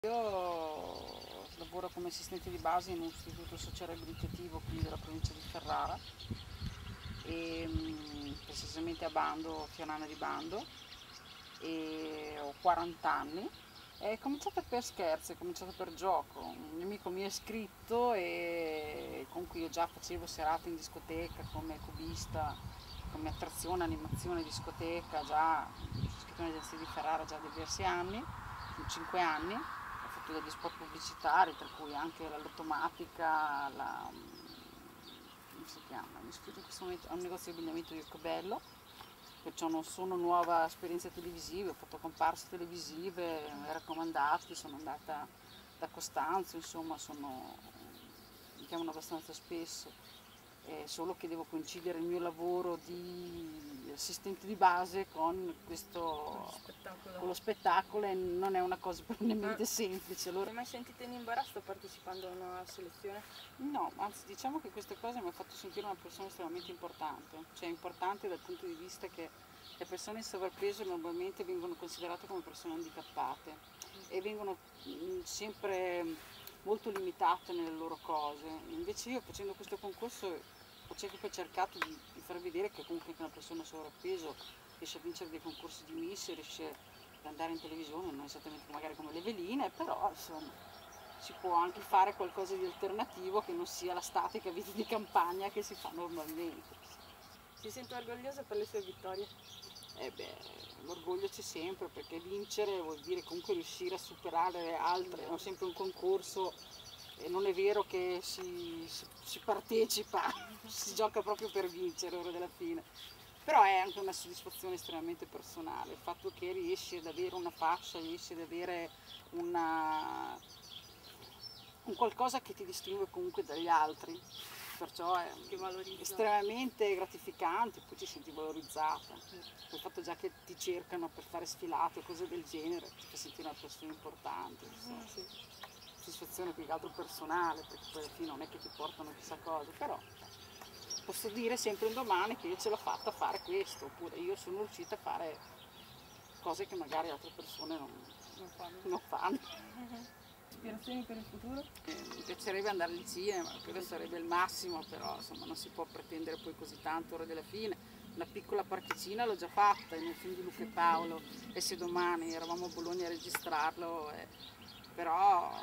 Io lavoro come assistente di base in un istituto socio-riabilitativo qui della provincia di Ferrara, e, precisamente a Bando, Fiorana di Bando, e ho 40 anni. È cominciata per scherzo, è cominciata per gioco. Un mio amico mi ha scritto e con cui io già facevo serate in discoteca come cubista, come attrazione, animazione discoteca, già sono iscritto nell'agenzia di Ferrara già da diversi anni, 5 anni. Ho fatto degli spot pubblicitari, tra cui anche l'automatica, come si chiama? Mi scuso in questo momento, è un negozio di abbigliamento di Occobello, perciò non sono nuova esperienza televisiva, ho fatto comparse televisive, raccomandati, sono andata da Costanzo, insomma, mi chiamano abbastanza spesso, solo che devo coincidere il mio lavoro di assistente di base con con lo spettacolo, e non è una cosa per niente semplice. Allora... Ti hai mai sentito in imbarazzo partecipando a una selezione? No, anzi diciamo che questa cosa mi ha fatto sentire una persona estremamente importante, cioè importante dal punto di vista che le persone in sovrappeso normalmente vengono considerate come persone handicappate e vengono sempre molto limitate nelle loro cose. Invece io, facendo questo concorso, ho sempre cercato di far vedere che comunque anche una persona sovrappeso riesce a vincere dei concorsi di Miss, riesce ad andare in televisione, non esattamente magari come le veline, però insomma si può anche fare qualcosa di alternativo che non sia la statica vita di campagna che si fa normalmente. Si sente orgogliosa per le sue vittorie? L'orgoglio c'è sempre, perché vincere vuol dire comunque riuscire a superare altre, è sempre un concorso e non è vero che si partecipa, si gioca proprio per vincere ora della fine. Però è anche una soddisfazione estremamente personale, il fatto che riesci ad avere una fascia, riesci ad avere un qualcosa che ti distingue comunque dagli altri, perciò è estremamente gratificante, poi ti senti valorizzata. Il fatto già che ti cercano per fare sfilate o cose del genere ti fa sentire una persona importante. Soddisfazione più che altro personale, perché poi alla fine non è che ti portano chissà cosa, però posso dire sempre un domani che io ce l'ho fatta a fare questo, oppure io sono riuscita a fare cose che magari altre persone non fanno. Ispirazioni per il futuro? Mi piacerebbe andare al cinema, quello sarebbe il massimo, però insomma non si può pretendere poi così tanto ora della fine. Una piccola particina l'ho già fatta nel film di Luca e Paolo, e se domani eravamo a Bologna a registrarlo, però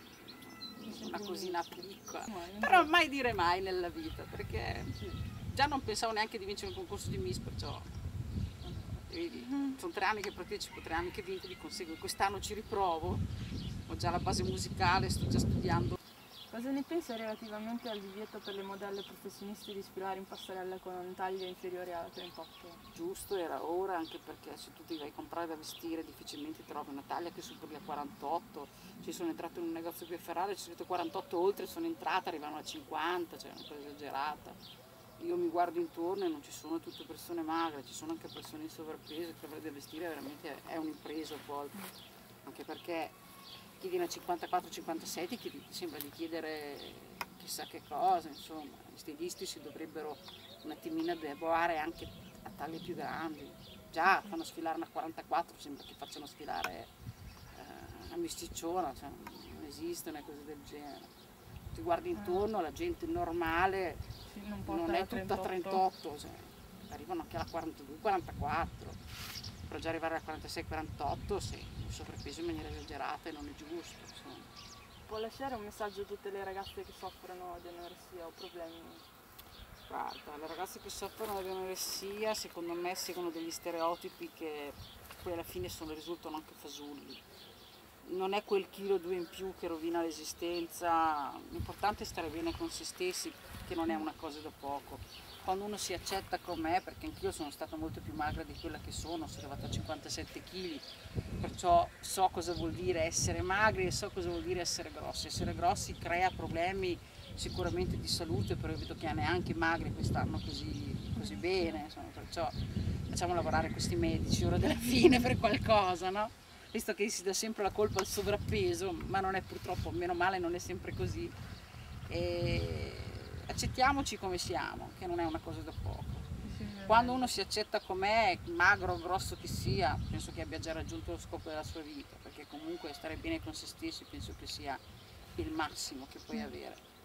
una cosina piccola. Però mai dire mai nella vita, perché già non pensavo neanche di vincere un concorso di Miss, perciò vedi, sono 3 anni che partecipo, 3 anni che vinco, di conseguenza quest'anno ci riprovo, ho già la base musicale, sto già studiando. Cosa ne pensa relativamente al divieto per le modelle professioniste di sfilare in passerella con taglie inferiori a 38? Giusto, era ora, anche perché se tu ti vai a comprare da vestire difficilmente trovi una taglia che superi a 48. Ci sono entrato in un negozio qui a Ferrara, ci sono detto 48 oltre, sono entrata, arrivano a 50, cioè è una cosa esagerata. Io mi guardo intorno e non ci sono tutte persone magre, ci sono anche persone in sovrappeso, che avere da vestire veramente è un'impresa a volte, anche perché chi viene a 54-56 ti sembra di chiedere chissà che cosa, insomma, gli stilisti si dovrebbero un attimino adeguare anche a taglie più grandi. Già fanno sfilare una 44, sembra che facciano sfilare una misticciona, cioè non esistono cose del genere. Ti guardi intorno, la gente normale non è tutta 38, cioè, arrivano anche alla 42-44. Però già arrivare a 46-48 sì, il sovrappeso in maniera esagerata e non è giusto. Insomma. Può lasciare un messaggio a tutte le ragazze che soffrono di anoressia o problemi? Guarda, le ragazze che soffrono di anoressia secondo me seguono degli stereotipi che poi alla fine risultano anche fasulli. Non è quel chilo o 2 in più che rovina l'esistenza, l'importante è stare bene con se stessi, che non è una cosa da poco. Quando uno si accetta com'è, perché anch'io sono stata molto più magra di quella che sono arrivata a 57 kg, perciò so cosa vuol dire essere magri e so cosa vuol dire essere grossi. Essere grossi crea problemi sicuramente di salute, però io vedo che neanche i magri quest'anno così bene, insomma, perciò facciamo lavorare questi medici ora della fine per qualcosa, no? Visto che si dà sempre la colpa al sovrappeso, ma non è purtroppo, meno male non è sempre così. E accettiamoci come siamo, che non è una cosa da poco. Quando uno si accetta com'è, magro o grosso che sia, penso che abbia già raggiunto lo scopo della sua vita. perché comunque stare bene con se stessi penso che sia il massimo che puoi avere.